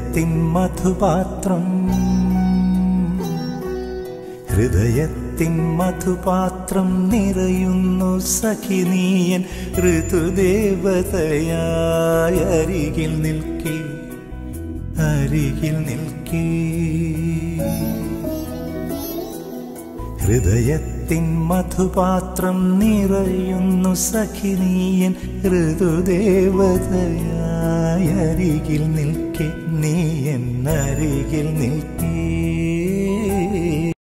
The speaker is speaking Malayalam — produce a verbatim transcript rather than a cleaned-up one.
ഹൃദയത്തിൻ മധുപാത്രം ഹൃദയത്തിൻ മധുപാത്രം നിറയുന്നു സഖി നീയൻ ഋതുദേവതയായി അരികിൽ നിൽക്കേ അരികിൽ നിൽക്കേ ഹൃദയത്തിൻ മധുപാത്രം നിറയുന്നു സഖി നീയൻ ഋതുദേവതയായി അരികിൽ നിൽക്കേ നീയൻ അരികിൽ നിൽക്കേ